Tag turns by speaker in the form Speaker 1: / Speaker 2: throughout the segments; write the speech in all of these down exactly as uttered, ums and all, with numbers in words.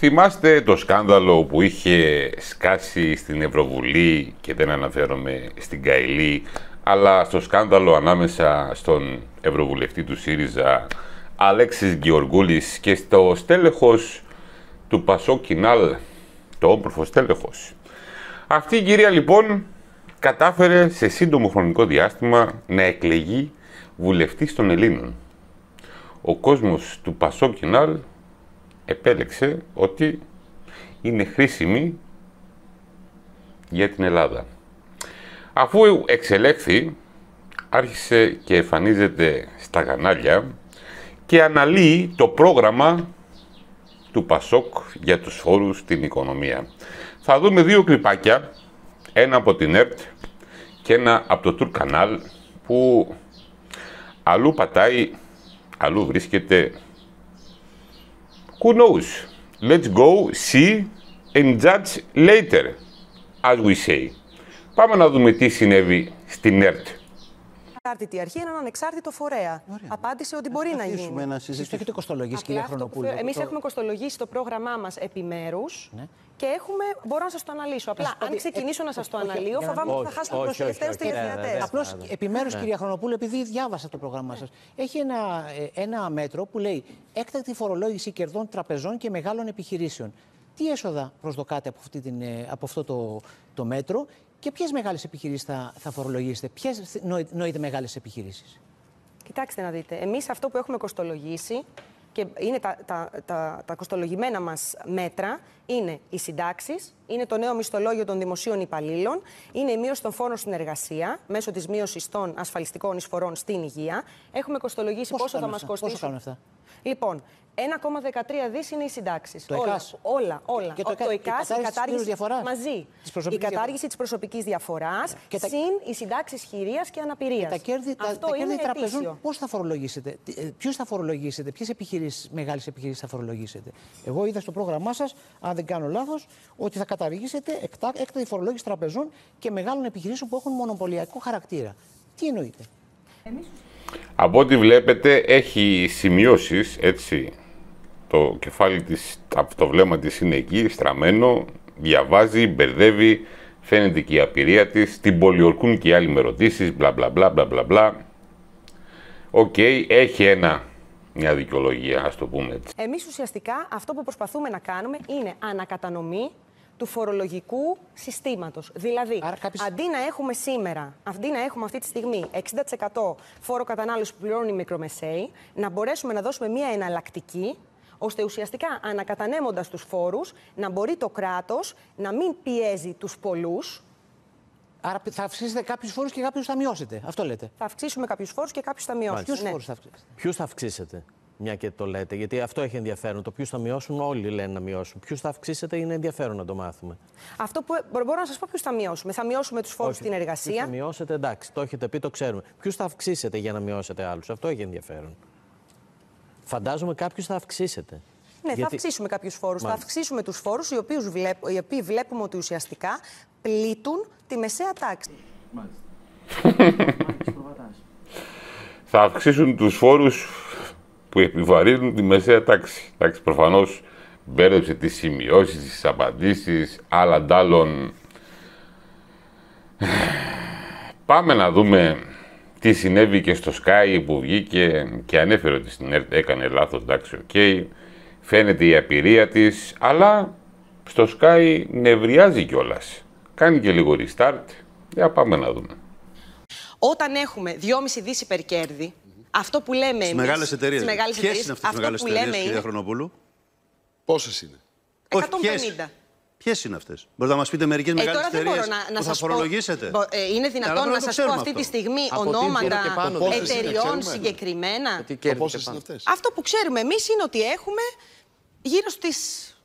Speaker 1: Θυμάστε το σκάνδαλο που είχε σκάσει στην Ευρωβουλή, και δεν αναφέρομαι στην Καηλή, αλλά στο σκάνδαλο ανάμεσα στον Ευρωβουλευτή του ΣΥΡΙΖΑ Αλέξης Γεωργούλης και στο στέλεχος του Πασόκ Κινάλ, το όμορφο στέλεχος. Αυτή η κυρία λοιπόν κατάφερε σε σύντομο χρονικό διάστημα να εκλεγεί βουλευτής των Ελλήνων. Ο κόσμος του Πασόκ Κινάλ επέλεξε ότι είναι χρήσιμη για την Ελλάδα. Αφού εξελέχθη, άρχισε και εμφανίζεται στα κανάλια και αναλύει το πρόγραμμα του Πασόκ για τους φόρους στην οικονομία. Θα δούμε δύο κλιπάκια, ένα από την ΕΡΤ και ένα από το Τουρκ Κανάλ, που αλλού πατάει, αλλού βρίσκεται. Who knows? Let's go, see and judge later, as we say. Πάμε να δούμε τι συνέβη στην ΕΡΤ.
Speaker 2: Ανεξάρτητη αρχή, έναν ανεξάρτητο φορέα. Ωραία. Απάντησε ότι μπορεί να γίνει.
Speaker 3: Εσείς το έχετε κοστολογήσει, κυρία Χρονοπούλου.
Speaker 2: Εμείς το... έχουμε κοστολογήσει το πρόγραμμά μας επιμέρους, ναι, και έχουμε. Μπορώ να σας το αναλύσω. Απλά, αν ξεκινήσω να σας το αναλύω, φοβάμαι ότι θα χάσω τους τελευταίους τηλεθεατές.
Speaker 3: Απλώς επιμέρους, κυρία Χρονοπούλου, επειδή διάβασα το πρόγραμμά σας, έχει ένα, ένα μέτρο που λέει έκτακτη φορολόγηση κερδών τραπεζών και μεγάλων επιχειρήσεων. Τι έσοδα προσδοκάτε από, αυτή την, από αυτό το, το μέτρο? Και ποιες μεγάλες επιχειρήσεις θα, θα φορολογήσετε, ποιες νοείτε μεγάλες επιχειρήσεις?
Speaker 2: Κοιτάξτε να δείτε, εμείς αυτό που έχουμε κοστολογήσει και είναι τα, τα, τα, τα κοστολογημένα μας μέτρα, είναι οι συντάξεις, είναι το νέο μισθολόγιο των δημοσίων υπαλλήλων, είναι η μείωση των φόρων στην εργασία μέσω της μείωσης των ασφαλιστικών εισφορών στην υγεία. Έχουμε κοστολογήσει πόσο, πόσο θα μας κοστίσει.
Speaker 3: Πόσο κάνουν αυτά?
Speaker 2: Λοιπόν, ένα κόμμα δεκατρία δις είναι οι συντάξεις.
Speaker 3: Το
Speaker 2: όλα,
Speaker 3: ΕΚΑΣ.
Speaker 2: όλα, όλα.
Speaker 3: Και το,
Speaker 2: το ΕΚΑΣ, η κατάργηση
Speaker 3: διαφοράς.
Speaker 2: μαζί. Η κατάργηση της προσωπικής διαφοράς, yeah. συν τα... οι συντάξεις χειρίας και αναπηρίας.
Speaker 3: Και τα κέρδη,
Speaker 2: Αυτό
Speaker 3: τα,
Speaker 2: είναι
Speaker 3: τα κέρδη τραπεζών πώς θα φορολογήσετε, ποιους θα φορολογήσετε, ποιες επιχειρήσεις, μεγάλες επιχειρήσεις θα φορολογήσετε? Εγώ είδα στο πρόγραμμά σας, αν δεν κάνω λάθος, ότι θα καταργήσετε έκτακτη φορολόγηση τραπεζών και μεγάλων επιχειρήσεων που έχουν μονοπωλιακό χαρακτήρα. Τι εννοείτε?
Speaker 2: Εμείς...
Speaker 1: Από ό,τι βλέπετε έχει σημειώσεις, έτσι, το κεφάλι της, το βλέμμα της είναι εκεί, στραμμένο, διαβάζει, μπερδεύει, φαίνεται και η απειρία της, την πολιορκούν και οι άλλοι με ερωτήσεις, μπλα μπλα μπλα μπλα μπλα μπλα. Οκ, okay, έχει ένα, μια δικαιολογία, ας το πούμε έτσι.
Speaker 2: Εμείς ουσιαστικά αυτό που προσπαθούμε να κάνουμε είναι ανακατανομή του φορολογικού συστήματος. Δηλαδή, κάποιος... αντί να έχουμε σήμερα, αντί να έχουμε αυτή τη στιγμή εξήντα τοις εκατό φόρο κατανάλωση που πληρώνουν οι μικρομεσαίοι, να μπορέσουμε να δώσουμε μια εναλλακτική, ώστε ουσιαστικά ανακατανέμοντας τους φόρους, να μπορεί το κράτος να μην πιέζει τους πολλούς.
Speaker 3: Άρα θα αυξήσετε κάποιους φόρους και κάποιους θα μειώσετε. Αυτό λέτε?
Speaker 2: Θα αυξήσουμε κάποιους φόρους και κάποιους θα μειώσουμε.
Speaker 3: Ποιους ναι. φόρους θα αυξήσετε?
Speaker 4: Ποιους θα αυξήσετε? Μια και το λέτε, γιατί αυτό έχει ενδιαφέρον. Το ποιους θα μειώσουν, όλοι λένε να μειώσουν. Ποιους θα αυξήσετε, είναι ενδιαφέρον να το μάθουμε.
Speaker 2: Αυτό που μπορώ να σας πω, ποιους θα μειώσουμε. Θα μειώσουμε τους φόρους στην εργασία.
Speaker 4: Ποιους θα μειώσετε, εντάξει, το έχετε πει, το ξέρουμε. Ποιους θα αυξήσετε για να μειώσετε άλλους? Αυτό έχει ενδιαφέρον. Φαντάζομαι κάποιους θα αυξήσετε.
Speaker 2: Ναι, γιατί... θα αυξήσουμε κάποιους φόρους. Μάλιστα. Θα αυξήσουμε τους φόρους οι, βλέπ... οι οποίοι βλέπουμε ότι ουσιαστικά πλήττουν τη μεσαία τάξη.
Speaker 1: Θα αυξήσουν τους φόρους που επιβαρύνουν τη μεσαία τάξη. Εντάξει, προφανώς μπέρδεψε τις σημειώσεις, τις απαντήσεις, άλλα ντάλλον. Πάμε να δούμε τι συνέβη και στο Sky που βγήκε και ανέφερε ότι στην ΕΡΤ έκανε λάθος. Εντάξει, οκ. Okay. Φαίνεται η απειρία της, αλλά στο Sky νευριάζει κιόλας. Κάνει και λίγο restart. Για πάμε να δούμε.
Speaker 2: Όταν έχουμε δυόμισι δις υπερκέρδη, αυτό που λέμε εμείς...
Speaker 5: Στις μεγάλες εταιρείες.
Speaker 2: Ποιες
Speaker 5: είναι αυτές οι μεγάλες εταιρείες, κυρία Χρονοπούλου?
Speaker 6: Πόσες είναι?
Speaker 2: εκατόν πενήντα.
Speaker 5: Ποιες είναι αυτές? Μπορείτε να μας πείτε μερικές
Speaker 2: ε,
Speaker 5: μεγάλες εταιρείες
Speaker 2: να, να
Speaker 5: που θα φορολογήσετε?
Speaker 2: Πω, ε, είναι δυνατόν να σας πω αυτή
Speaker 5: αυτό.
Speaker 2: τη στιγμή
Speaker 4: από
Speaker 2: ονόματα
Speaker 6: εταιριών
Speaker 2: συγκεκριμένα?
Speaker 6: Πόσες είναι αυτές?
Speaker 2: Αυτό που ξέρουμε εμείς είναι ότι έχουμε γύρω στις...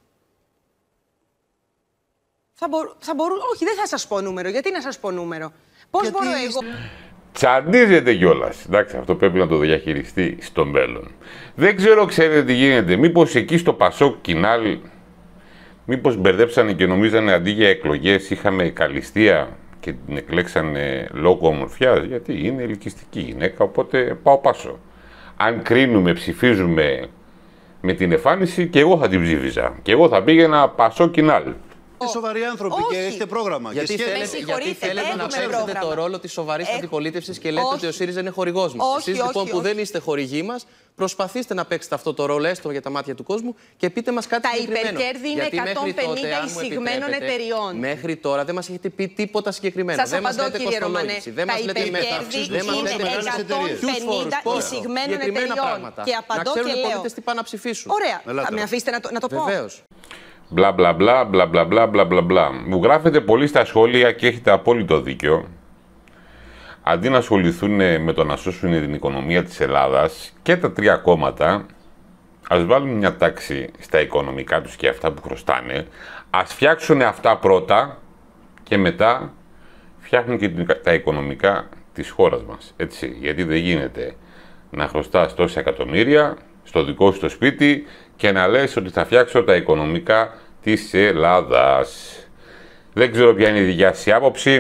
Speaker 2: Θα μπορού... θα μπορού... Όχι, δεν θα σας πω νούμερο. Γιατί να σας πω νούμερο? Πώς
Speaker 5: Γιατί...
Speaker 2: μπορώ εγώ...
Speaker 1: Τσαντίζεται κιόλας. Εντάξει, αυτό πρέπει να το διαχειριστεί στο μέλλον. Δεν ξέρω, ξέρετε τι γίνεται. Μήπως εκεί στο Πασόκ Κινάλ, μήπως μπερδέψανε και νομίζανε αντί για εκλογές είχαμε καλυστία και την εκλέξανε λόγω ομορφιάς? Γιατί είναι ελκυστική γυναίκα, οπότε πάω πάσο. Αν κρίνουμε, ψηφίζουμε με την εμφάνιση και εγώ θα την ψήφιζα. Και εγώ θα πήγαινα Πασό Κινάλ.
Speaker 5: Είστε σοβαροί άνθρωποι
Speaker 2: Όχι.
Speaker 5: και έχετε πρόγραμμα.
Speaker 7: Γιατί
Speaker 5: και
Speaker 7: θέλετε,
Speaker 2: Με
Speaker 7: γιατί θέλετε να
Speaker 2: έχουμε
Speaker 7: παίξετε
Speaker 2: πρόγραμμα.
Speaker 7: το ρόλο τη σοβαρή
Speaker 2: Έχ...
Speaker 7: αντιπολίτευση και λέτε
Speaker 2: όχι.
Speaker 7: ότι ο ΣΥΡΙΖΑ είναι χορηγός μας.
Speaker 2: Όχι,
Speaker 7: Εσείς λοιπόν
Speaker 2: όχι,
Speaker 7: που
Speaker 2: όχι.
Speaker 7: δεν είστε χορηγοί μας, προσπαθήστε να παίξετε αυτό το ρόλο έστω για τα μάτια του κόσμου και πείτε μας κάτι
Speaker 2: Τα
Speaker 7: συγκεκριμένο.
Speaker 2: υπερκέρδη είναι
Speaker 7: Γιατί μέχρι
Speaker 2: εκατόν πενήντα
Speaker 7: τότε, αν μου
Speaker 2: εισηγμένων
Speaker 7: επιτρέπετε,
Speaker 2: εταιριών.
Speaker 7: Μέχρι τώρα δεν μας έχετε πει τίποτα συγκεκριμένο.
Speaker 2: Σας
Speaker 7: δεν μας
Speaker 2: απαντώ,
Speaker 7: λέτε
Speaker 2: κύριε Ρωμανέ.
Speaker 7: κοστολόγηση, δεν
Speaker 2: Τα
Speaker 7: μας λέτε
Speaker 2: υπερκέρδη
Speaker 7: μεταύξηση, δεν μας
Speaker 2: είναι
Speaker 7: λέτε
Speaker 5: μεγάλες
Speaker 2: εκατόν πενήντα εισηγμένων
Speaker 7: συγκεκριμένα
Speaker 2: εταιριών.
Speaker 7: πράγματα.
Speaker 2: Και απαντώ
Speaker 7: να ξέρουν
Speaker 2: και
Speaker 7: οι
Speaker 2: λέω.
Speaker 7: πολίτες τι πάνε να ψηφίσουν.
Speaker 2: Ωραία.
Speaker 5: Ελάτε.
Speaker 2: Θα με αφήσετε να το, να το πω.
Speaker 7: Βεβαίως.
Speaker 1: Μπλα μπλα μπλα μπλα μπλα μπλα μπλα μπλα μπλα. Μου γράφετε πολύ στα σχόλια και έχετε απόλυτο δίκιο. Αντί να ασχοληθούν με το να σώσουν την οικονομία της Ελλάδας και τα τρία κόμματα, ας βάλουν μια τάξη στα οικονομικά τους και αυτά που χρωστάνε, ας φτιάξουν αυτά πρώτα και μετά φτιάχνουν και τα οικονομικά της χώρας μας. Έτσι, γιατί δεν γίνεται να χρωστάς τόσα εκατομμύρια στο δικό σου το σπίτι και να λες ότι θα φτιάξω τα οικονομικά της Ελλάδας. Δεν ξέρω ποια είναι η δικιά σας άποψη.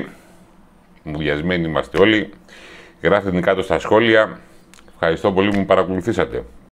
Speaker 1: Μουδιασμένοι είμαστε όλοι. Γράφτε την κάτω στα σχόλια. Ευχαριστώ πολύ που με παρακολουθήσατε.